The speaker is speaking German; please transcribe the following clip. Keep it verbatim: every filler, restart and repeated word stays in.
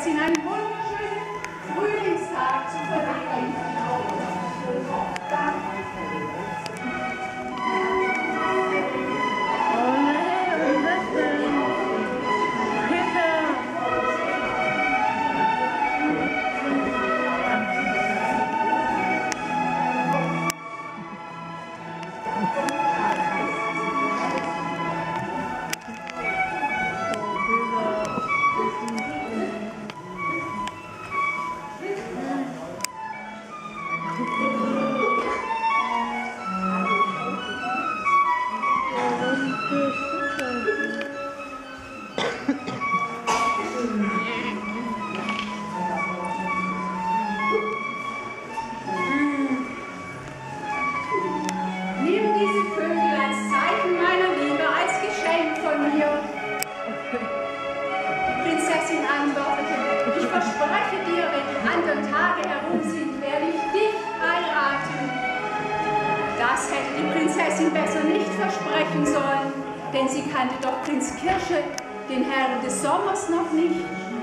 Prinzessin einen wunderschönen Frühlingstag zu verleben. Ich verspreche dir, wenn die anderen Tage herum sind, werde ich dich heiraten. Das hätte die Prinzessin besser nicht versprechen sollen, denn sie kannte doch Prinz Kirsche, den Herrn des Sommers, noch nicht.